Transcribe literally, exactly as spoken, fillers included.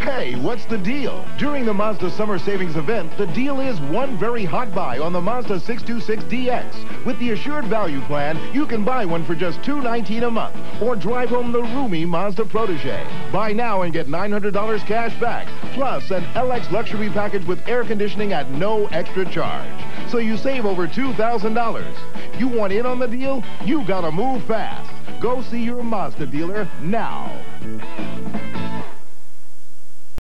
Hey, what's the deal? During the Mazda Summer Savings event, the deal is one very hot buy on the Mazda six two six D X. With the Assured Value Plan, you can buy one for just two hundred nineteen dollars a month or drive home the roomy Mazda Protegé. Buy now and get nine hundred dollars cash back, plus an L X luxury package with air conditioning at no extra charge. So you save over two thousand dollars. You want in on the deal? You gotta move fast. Go see your Mazda dealer now.